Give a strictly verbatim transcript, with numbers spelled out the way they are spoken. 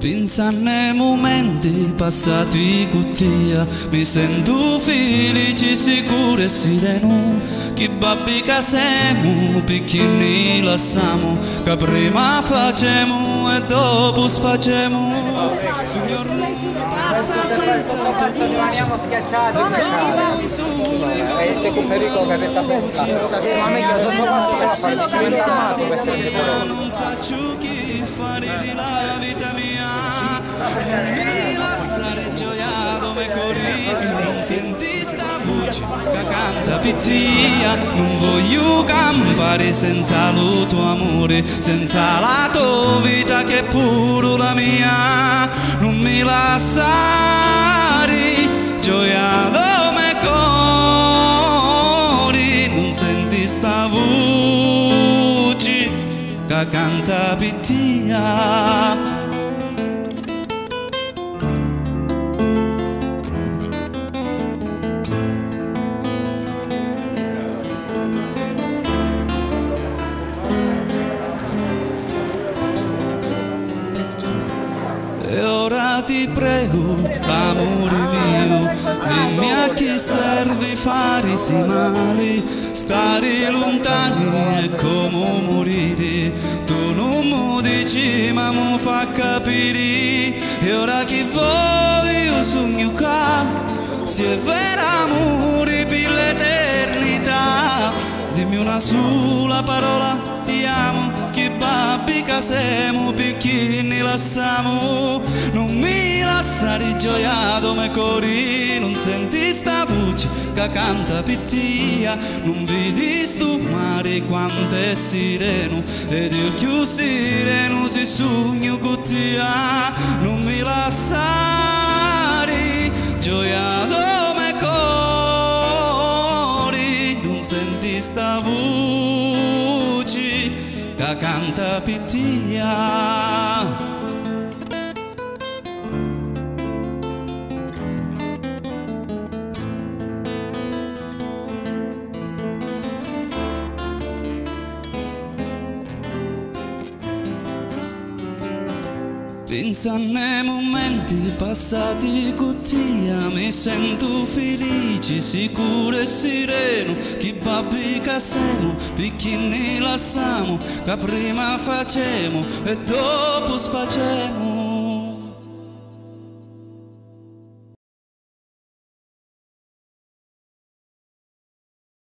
Pensando ai momenti passati con te, mi sento felice, sicuro e sereno. Che babbi che siamo, piccini lasciamo, che prima facciamo e dopo sfacciamo. Signor non passa senza rimaniamo schiacciati. E c'è un pericolo che resta pesca. Ma meglio sotto senza non faccio chi fare di la vita mia. Non mi lasciare gioiato me corri, non senti sta voce che canta pittia. Non voglio campare senza il tuo amore, senza la tua vita che è pure la mia. Non mi lasciare gioiato me corri, non senti sta voce che canta pittia. E ora ti prego, amore mio, dimmi a chi serve fare si male, stare lontani è come morire. Tu non mi dici ma mi fa capire. E ora che voglio sogno qua, se è vero amore per l'eternità, dimmi una sola parola, ti amo. Che babbi che siamo, piccini lasciamo. Non mi lasciare gioiato me cori, non senti sta voce che canta pittia. Non vedi sto mare quanto è sereno, ed io più sereno si sogno con te. Non mi lasciare gioiato me cori, non senti sta voce che canta pittia. Pensando ai momenti passati con te, mi sento felice, sicuro e sereno. Che babbi che siamo, piccini lasciamo, che prima facciamo e dopo sfacciamo.